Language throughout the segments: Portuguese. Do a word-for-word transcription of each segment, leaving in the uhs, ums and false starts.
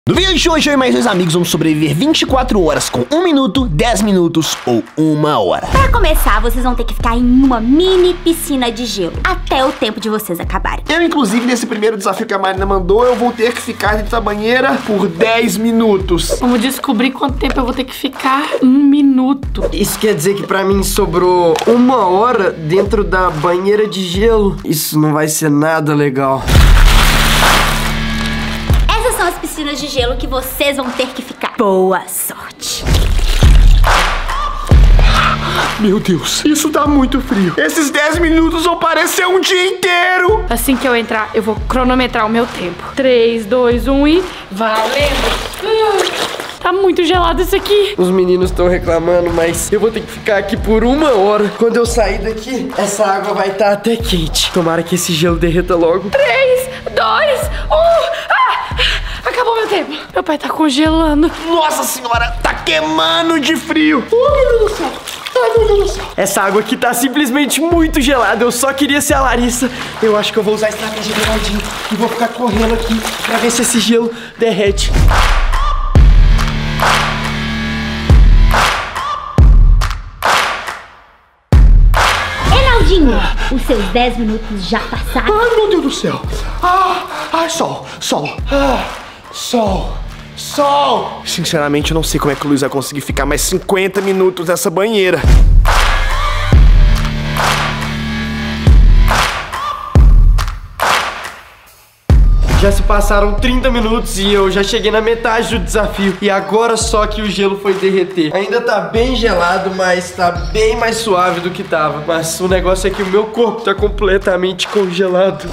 No vídeo de hoje, eu e mais dois amigos vamos sobreviver vinte e quatro horas com um minuto, dez minutos ou uma hora. Pra começar, vocês vão ter que ficar em uma mini piscina de gelo até o tempo de vocês acabarem. Eu, inclusive, nesse primeiro desafio que a Marina mandou, eu vou ter que ficar dentro da banheira por dez minutos. Vamos descobrir quanto tempo eu vou ter que ficar. Um minuto. Isso quer dizer que pra mim sobrou uma hora dentro da banheira de gelo. Isso não vai ser nada legal. Essas são as piscinas de gelo que vocês vão ter que ficar. Boa sorte. Meu Deus, isso tá muito frio. Esses dez minutos vão parecer um dia inteiro. Assim que eu entrar, eu vou cronometrar o meu tempo. três, dois, um e... valendo! Uh, tá muito gelado isso aqui. Os meninos estão reclamando, mas eu vou ter que ficar aqui por uma hora. Quando eu sair daqui, essa água vai estar até quente. Tomara que esse gelo derreta logo. três, dois, um... Ah! Acabou meu tempo. Meu pai tá congelando. Nossa senhora, tá queimando de frio. Oh, meu Deus do céu. Ai, meu Deus do céu. Essa água aqui tá simplesmente muito gelada. Eu só queria ser a Larissa. Eu acho que eu vou usar a estratégia do Naldinho e vou ficar correndo aqui pra ver se esse gelo derrete. Os seus dez minutos já passaram. Ai, meu Deus do céu. Ah, ai, sol, sol. Ah, sol, sol. Sinceramente, eu não sei como é que o Luiz vai conseguir ficar mais cinquenta minutos nessa banheira. Já se passaram trinta minutos e eu já cheguei na metade do desafio. E agora só que o gelo foi derreter. Ainda tá bem gelado, mas tá bem mais suave do que tava. Mas o negócio é que o meu corpo tá completamente congelado.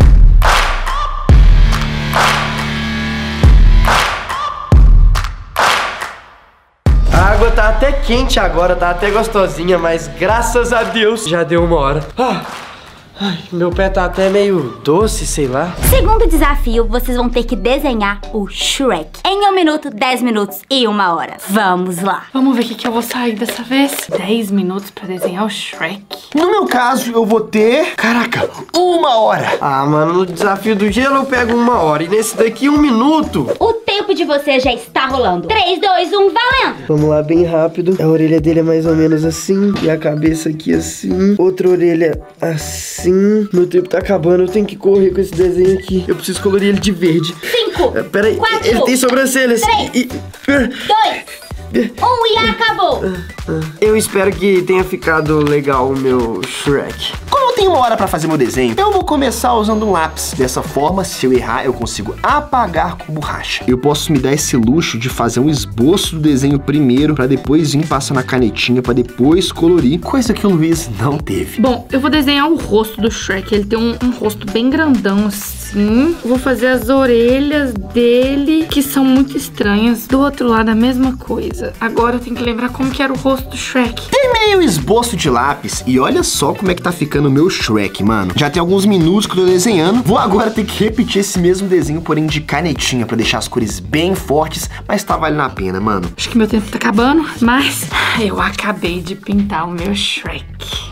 A água tá até quente agora, tá até gostosinha, mas graças a Deus já deu uma hora. Ah! Ai, meu pé tá até meio doce, sei lá. Segundo desafio, vocês vão ter que desenhar o Shrek em um minuto, dez minutos e uma hora. Vamos lá. Vamos ver o que, que eu vou sair dessa vez. dez minutos pra desenhar o Shrek. No meu caso, eu vou ter... Caraca, uma hora. Ah, mano, no desafio do gelo eu pego uma hora. E nesse daqui, um minuto. O tempo de vocês já está rolando. três, dois, um, valendo! Vamos lá, bem rápido. A orelha dele é mais ou menos assim. E a cabeça aqui assim. Outra orelha assim. Meu tempo tá acabando, eu tenho que correr com esse desenho aqui. Eu preciso colorir ele de verde. Cinco, uh, Peraí, quatro, ele tem sobrancelhas. Três, e, dois, um e acabou. Eu espero que tenha ficado legal o meu Shrek. Como eu tenho uma hora pra fazer meu desenho, eu vou começar usando um lápis. Dessa forma, se eu errar, eu consigo apagar com borracha. Eu posso me dar esse luxo de fazer um esboço do desenho primeiro, pra depois vir passar na canetinha, pra depois colorir, coisa que o Luiz não teve. Bom, eu vou desenhar o rosto do Shrek. Ele tem um, um rosto bem grandão assim. Eu vou fazer as orelhas dele, que são muito estranhas. Do outro lado, a mesma coisa. Agora eu tenho que lembrar como que era o rosto do Shrek. Terminei o esboço de lápis e olha só como é que tá ficando o meu Shrek, mano. Já tem alguns minutos que eu tô desenhando. Vou agora ter que repetir esse mesmo desenho, porém de canetinha, pra deixar as cores bem fortes, mas tá valendo a pena, mano. Acho que meu tempo tá acabando, mas eu acabei de pintar o meu Shrek.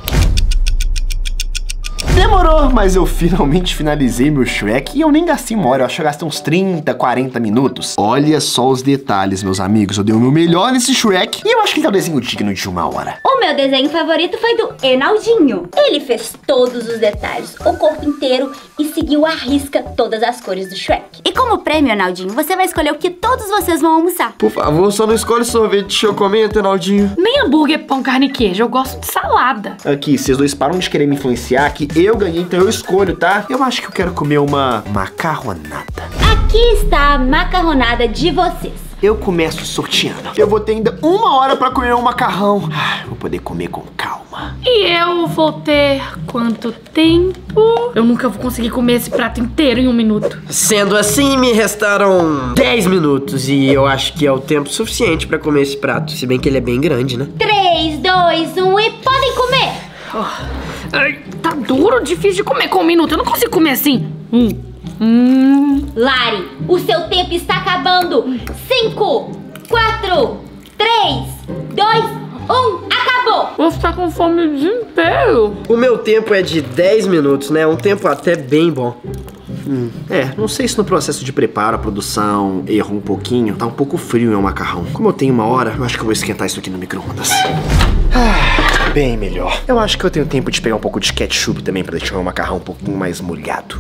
Demorou, mas eu finalmente finalizei meu Shrek e eu nem gastei uma hora, eu acho que eu gastei uns trinta, quarenta minutos. Olha só os detalhes, meus amigos, eu dei o meu melhor nesse Shrek e eu acho que ele tá um desenho digno de uma hora. O meu desenho favorito foi do Enaldinho. Ele fez todos os detalhes, o corpo inteiro e seguiu à risca todas as cores do Shrek. E como prêmio, Enaldinho, você vai escolher o que todos vocês vão almoçar. Por favor, só não escolhe sorvete de chocomento, Naldinho. Nem hambúrguer, pão, carne e queijo. Eu gosto de salada. Aqui, vocês dois param de querer me influenciar, que eu ganhei, então eu escolho, tá? Eu acho que eu quero comer uma macarronada. Aqui está a macarronada de vocês. Eu começo sorteando. Eu vou ter ainda uma hora pra comer um macarrão. Ah, vou poder comer com calma. E eu vou ter quanto tempo? Eu nunca vou conseguir comer esse prato inteiro em um minuto. Sendo assim, me restaram dez minutos e eu acho que é o tempo suficiente pra comer esse prato. Se bem que ele é bem grande, né? três, dois, um e podem comer! Oh, ai, tá duro, difícil de comer com um minuto. Eu não consigo comer assim. Hum. Hum. Lari, o seu tempo está acabando. Cinco, quatro, três, dois, um, acabou! Vou ficar com fome o dia inteiro. O meu tempo é de dez minutos, né? Um tempo até bem bom. Hum, é, não sei se no processo de preparo, a produção errou um pouquinho. Tá um pouco frio meu macarrão. Como eu tenho uma hora, eu acho que eu vou esquentar isso aqui no micro-ondas. Ah, bem melhor. Eu acho que eu tenho tempo de pegar um pouco de ketchup também pra deixar o macarrão um pouquinho mais molhado.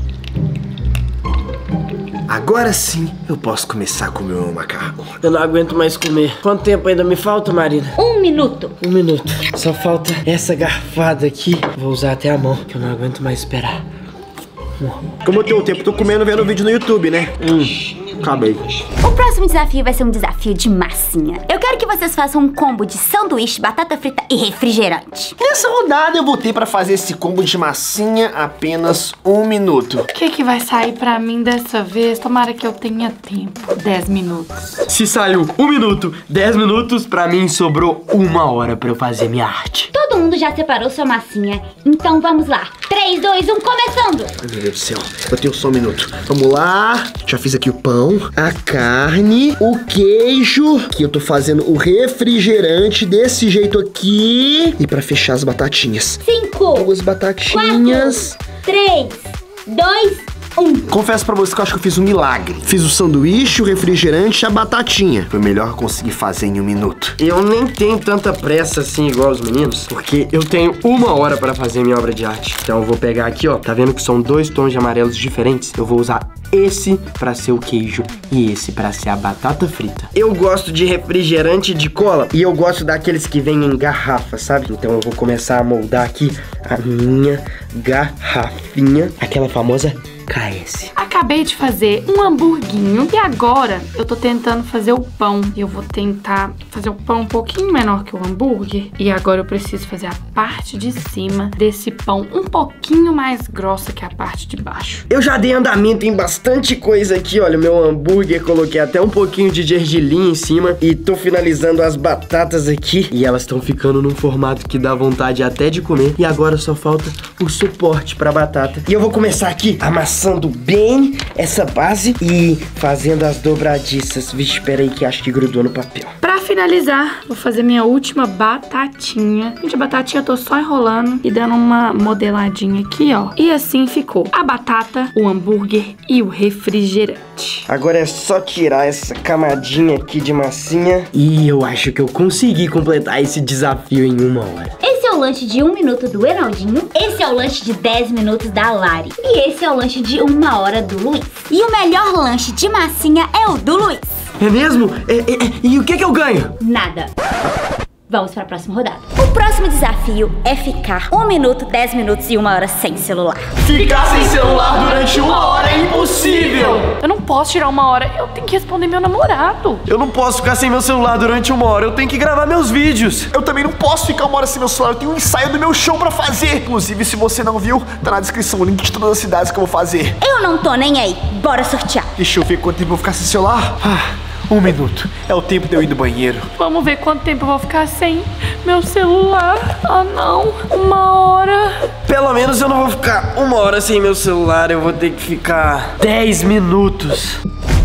Agora sim, eu posso começar a comer o meu macarrão. Eu não aguento mais comer. Quanto tempo ainda me falta, Marina? Um minuto. Um minuto. Só falta essa garfada aqui. Vou usar até a mão, que eu não aguento mais esperar. Como eu tenho tempo, tô comendo vendo vídeo no YouTube, né? Hum, acabei. O próximo desafio vai ser um desafio de massinha. Eu quero que vocês façam um combo de sanduíche, batata frita e refrigerante. Nessa rodada eu vou ter pra fazer esse combo de massinha apenas um minuto. O que que vai sair pra mim dessa vez? Tomara que eu tenha tempo. dez minutos. Se saiu um minuto, dez minutos, pra mim sobrou uma hora pra eu fazer minha arte. Todo mundo já separou sua massinha, então vamos lá. três, dois, um, começando! Ai, meu Deus do céu, eu tenho só um minuto. Vamos lá, já fiz aqui o pão, a carne, o queijo, que eu tô fazendo o refrigerante desse jeito aqui. E pra fechar as batatinhas. Cinco, Duas batatinhas. quatro, três, dois, um. Confesso pra você que eu acho que eu fiz um milagre. Fiz o sanduíche, o refrigerante e a batatinha. Foi o melhor que eu consegui fazer em um minuto. Eu nem tenho tanta pressa assim igual os meninos, porque eu tenho uma hora pra fazer minha obra de arte. Então eu vou pegar aqui, ó, tá vendo que são dois tons de amarelos diferentes? Eu vou usar esse pra ser o queijo e esse pra ser a batata frita. Eu gosto de refrigerante de cola e eu gosto daqueles que vêm em garrafa, sabe? Então eu vou começar a moldar aqui a minha garrafinha, aquela famosa K S. Acabei de fazer um hamburguinho e agora eu tô tentando fazer o pão. Eu vou tentar fazer o pão um pouquinho menor que o hambúrguer. E agora eu preciso fazer a parte de cima desse pão um pouquinho mais grossa que a parte de baixo. Eu já dei andamento em bastante coisa aqui, olha, o meu hambúrguer, coloquei até um pouquinho de gergelim em cima e tô finalizando as batatas aqui e elas estão ficando num formato que dá vontade até de comer. E agora só falta o suporte pra batata. E eu vou começar aqui amassando bem essa base e fazendo as dobradiças. Vixe, espera aí que acho que grudou no papel. Pra finalizar, vou fazer minha última batatinha. Gente, a batatinha eu tô só enrolando e dando uma modeladinha aqui, ó. E assim ficou a batata, o hambúrguer e o refrigerante. Agora é só tirar essa camadinha aqui de massinha e eu acho que eu consegui completar esse desafio em uma hora. Esse é o lanche de um minuto do Enaldinho, esse é o lanche de dez minutos da Lari e esse é o lanche de uma hora do Luiz. E o melhor lanche de massinha é o do Luiz. É mesmo? É, é, é. E o que que eu ganho? Nada. Vamos para a próxima rodada. O próximo desafio é ficar um minuto, dez minutos e uma hora sem celular. Ficar sem celular durante uma hora é impossível! Eu não posso tirar uma hora, eu tenho que responder meu namorado. Eu não posso ficar sem meu celular durante uma hora, eu tenho que gravar meus vídeos. Eu também não posso ficar uma hora sem meu celular, eu tenho um ensaio do meu show pra fazer. Inclusive, se você não viu, tá na descrição o link de todas as cidades que eu vou fazer. Eu não tô nem aí, bora sortear. Deixa eu ver quanto tempo eu vou ficar sem celular. Ah, um minuto. É o tempo de eu ir do banheiro. Vamos ver quanto tempo eu vou ficar sem meu celular. Ah, não. Uma hora. Pelo menos eu não vou ficar uma hora sem meu celular, eu vou ter que ficar dez minutos.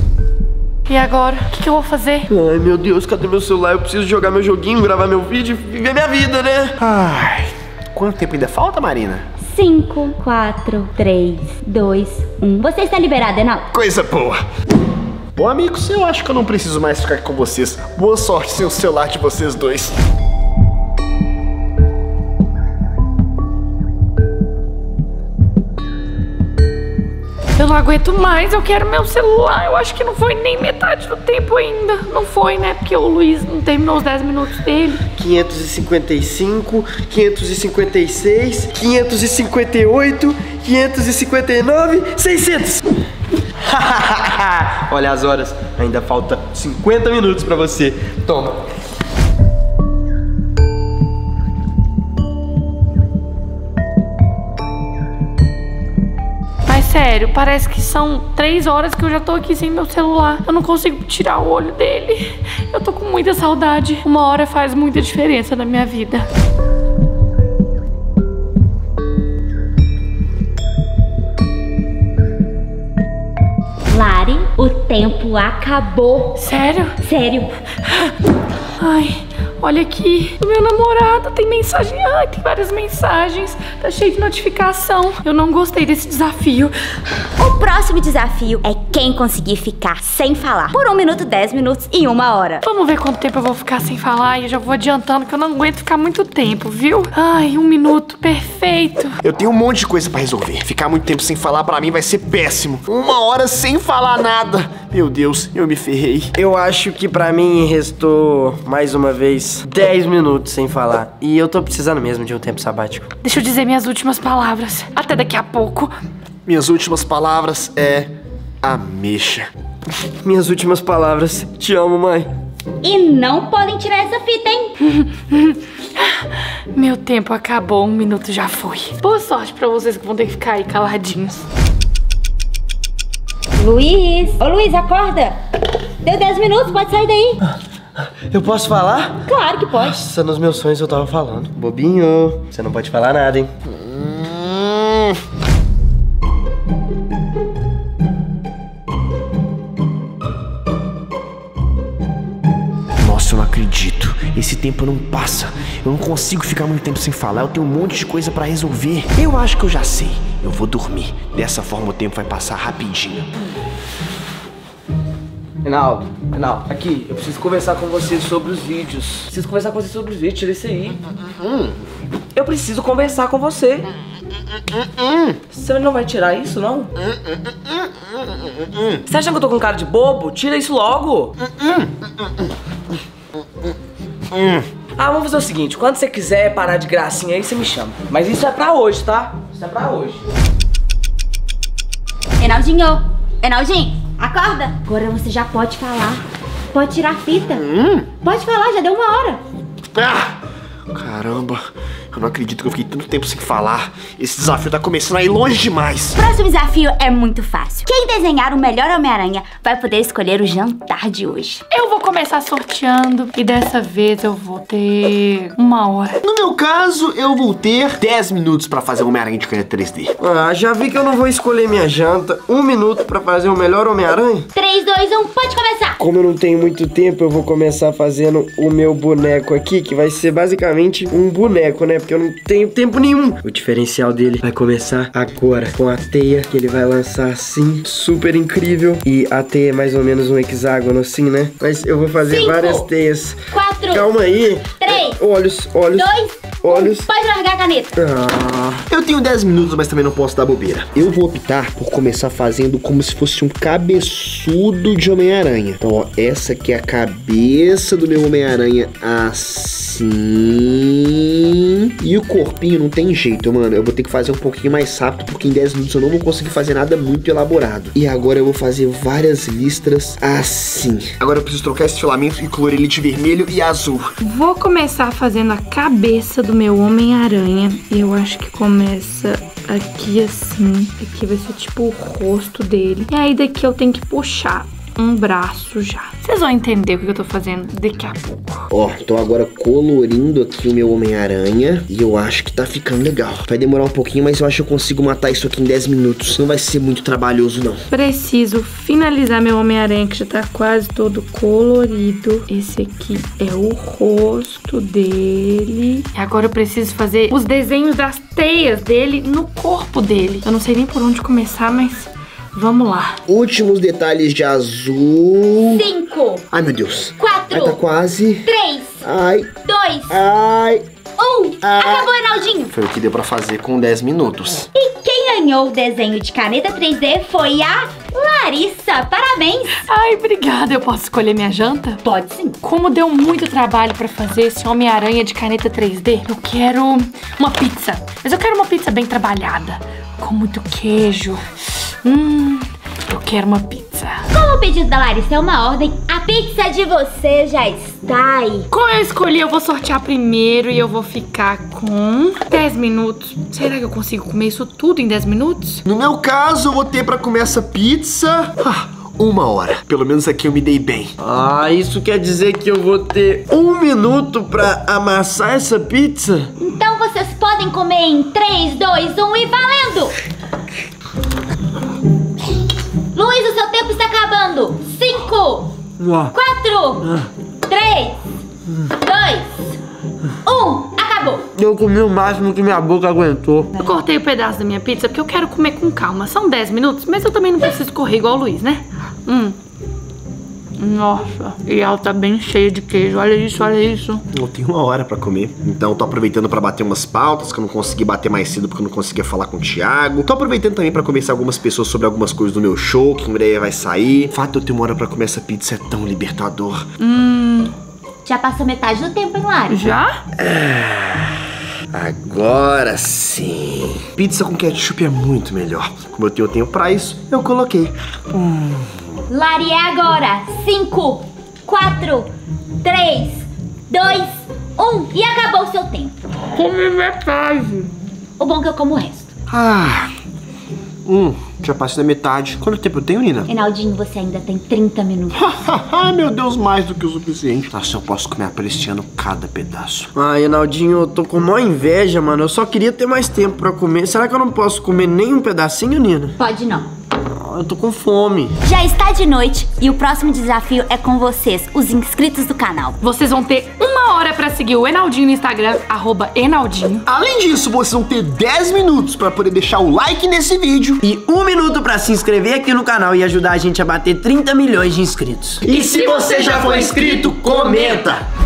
E agora? O que, que eu vou fazer? Ai, meu Deus, cadê meu celular? Eu preciso jogar meu joguinho, gravar meu vídeo e viver minha vida, né? Ai, quanto tempo ainda falta, Marina? cinco, quatro, três, dois, um. Você está liberado, Enaldo? Coisa boa. Bom, amigos, eu acho que eu não preciso mais ficar aqui com vocês. Boa sorte sem o celular de vocês dois. Eu não aguento mais, eu quero meu celular. Eu acho que não foi nem metade do tempo ainda. Não foi, né? Porque o Luiz não terminou os dez minutos dele. quinhentos e cinquenta e cinco, quinhentos e cinquenta e seis, quinhentos e cinquenta e oito, quinhentos e cinquenta e nove, seiscentos. Olha as horas, ainda falta cinquenta minutos pra você. Toma. Mas sério, parece que são três horas que eu já tô aqui sem meu celular. Eu não consigo tirar o olho dele. Eu tô com muita saudade. Uma hora faz muita diferença na minha vida. Lari, o tempo acabou. Sério? Sério. Ai, Olha aqui, o meu namorado tem mensagem. Ai, tem várias mensagens. Tá cheio de notificação. Eu não gostei desse desafio. O próximo desafio é quem conseguir ficar sem falar por um minuto, dez minutos e uma hora. Vamos ver quanto tempo eu vou ficar sem falar. E eu já vou adiantando que eu não aguento ficar muito tempo, viu? Ai, um minuto, perfeito. Eu tenho um monte de coisa pra resolver. Ficar muito tempo sem falar pra mim vai ser péssimo. Uma hora sem falar nada. Meu Deus, eu me ferrei. Eu acho que pra mim restou, mais uma vez, dez minutos sem falar. E eu tô precisando mesmo de um tempo sabático. Deixa eu dizer minhas últimas palavras. Até daqui a pouco. Minhas últimas palavras é... ameixa. Minhas últimas palavras. Te amo, mãe. E não podem tirar essa fita, hein? Meu tempo acabou, um minuto já foi. Boa sorte pra vocês que vão ter que ficar aí caladinhos. Luiz! Ô, Luiz, acorda! Deu dez minutos, pode sair daí. Eu posso falar? Claro que pode. Nossa, nos meus sonhos eu tava falando. Bobinho, você não pode falar nada, hein? Hum. Nossa, eu não acredito. Esse tempo não passa. Eu não consigo ficar muito tempo sem falar. Eu tenho um monte de coisa pra resolver. Eu acho que eu já sei. Eu vou dormir. Dessa forma o tempo vai passar rapidinho. Reinaldo, Reinaldo, aqui, eu preciso conversar com você sobre os vídeos. Preciso conversar com você sobre os vídeos, tira isso aí. Hum. Eu preciso conversar com você. Hum. Você não vai tirar isso, não? Hum. Você acha que eu tô com cara de bobo? Tira isso logo. Hum. Ah, vamos fazer o seguinte, quando você quiser parar de gracinha aí, você me chama. Mas isso é pra hoje, tá? Isso é pra hoje. Reinaldinho! Reinaldinho! Acorda! Agora você já pode falar. Pode tirar a fita. Hum. Pode falar, já deu uma hora. Ah! Caramba, eu não acredito que eu fiquei tanto tempo sem falar. Esse desafio tá começando a ir longe demais. O próximo desafio é muito fácil. Quem desenhar o melhor Homem-Aranha vai poder escolher o jantar de hoje. Eu vou começar sorteando e dessa vez eu vou ter uma hora. No meu caso, eu vou ter dez minutos pra fazer o Homem-Aranha de caneta três D. Ah, já vi que eu não vou escolher minha janta. Um minuto pra fazer o melhor Homem-Aranha? três, dois, um, pode começar! Como eu não tenho muito tempo, eu vou começar fazendo o meu boneco aqui, que vai ser basicamente um boneco, né? Porque eu não tenho tempo nenhum. O diferencial dele vai começar agora, com a teia que ele vai lançar assim, super incrível. E a teia é mais ou menos um hexágono assim, né? Mas eu vou fazer Cinco, várias teias. Quatro. Calma aí. Três. Olhos, olhos. Dois. Olhos. Um, pode largar a caneta. Ah, eu tenho dez minutos, mas também não posso dar bobeira. Eu vou optar por começar fazendo como se fosse um cabeçudo de Homem-Aranha. Então, ó, essa aqui é a cabeça do meu Homem-Aranha assim. E o corpinho não tem jeito, mano. Eu vou ter que fazer um pouquinho mais rápido, porque em dez minutos eu não vou conseguir fazer nada muito elaborado. E agora eu vou fazer várias listras assim. Agora eu preciso trocar esse filamento e colorir ele de vermelho e azul. Vou começar fazendo a cabeça do meu Homem-Aranha. E eu acho que começa aqui assim. Aqui vai ser tipo o rosto dele. E aí daqui eu tenho que puxar um braço já. Vocês vão entender o que eu tô fazendo daqui a pouco. Ó, tô agora colorindo aqui o meu Homem-Aranha. E eu acho que tá ficando legal. Vai demorar um pouquinho, mas eu acho que eu consigo matar isso aqui em dez minutos. Não vai ser muito trabalhoso, não. Preciso finalizar meu Homem-Aranha, que já tá quase todo colorido. Esse aqui é o rosto dele. E agora eu preciso fazer os desenhos das teias dele no corpo dele. Eu não sei nem por onde começar, mas vamos lá. Últimos detalhes de azul. Cinco. Ai, meu Deus. Quatro. Ai, tá quase. Três. Ai. Dois. Ai. Um. Ai. Acabou, Reinaldinho. Foi o que deu pra fazer com dez minutos. E quem ganhou o desenho de caneta três D foi a Larissa. Parabéns. Ai, obrigada. Eu posso escolher minha janta? Pode sim. Como deu muito trabalho pra fazer esse Homem-Aranha de caneta três D, eu quero uma pizza. Mas eu quero uma pizza bem trabalhada, com muito queijo. Hum, eu quero uma pizza. Como o pedido da Larissa é uma ordem, a pizza de você já está aí. Como eu escolhi, eu vou sortear primeiro e eu vou ficar com dez minutos. Será que eu consigo comer isso tudo em dez minutos? No meu caso, eu vou ter pra comer essa pizza ah, uma hora. Pelo menos aqui eu me dei bem. Ah, isso quer dizer que eu vou ter um minuto pra amassar essa pizza? Então vocês podem comer em três, dois, um e valendo! Luiz, o seu tempo está acabando. Cinco, Uau. quatro, três, dois, um, acabou. Eu comi o máximo que minha boca aguentou. Eu cortei o pedaço da minha pizza porque eu quero comer com calma. São dez minutos, mas eu também não preciso correr igual o Luiz, né? Hum. Nossa, e ela tá bem cheia de queijo. Olha isso, olha isso. Eu tenho uma hora pra comer, então eu tô aproveitando pra bater umas pautas que eu não consegui bater mais cedo porque eu não conseguia falar com o Thiago. Tô aproveitando também pra conversar com algumas pessoas sobre algumas coisas do meu show, que em breve vai sair. O fato de eu ter uma hora pra comer essa pizza é tão libertador. Hum... Já passou metade do tempo, hein, Lari? Já? Agora sim. Pizza com ketchup é muito melhor. Como eu tenho tempo pra isso, eu coloquei. Hum... Lari, é agora. Cinco, quatro, três, dois, um. E acabou o seu tempo. Comi metade. O bom é que eu como o resto. Ah, hum, já passei da metade. Quanto tempo eu tenho, Nina? Reinaldinho, você ainda tem trinta minutos. Ai, meu Deus, mais do que o suficiente. Nossa, eu posso comer apreciando cada pedaço. Ai, Reinaldinho, eu tô com maior inveja, mano. Eu só queria ter mais tempo pra comer. Será que eu não posso comer nem um pedacinho, Nina? Pode não. Eu tô com fome. Já está de noite e o próximo desafio é com vocês, os inscritos do canal. Vocês vão ter uma hora pra seguir o Enaldinho no Instagram, arroba Enaldinho. Além disso, vocês vão ter dez minutos pra poder deixar o like nesse vídeo. E um minuto pra se inscrever aqui no canal e ajudar a gente a bater trinta milhões de inscritos. E se você já for inscrito, comenta!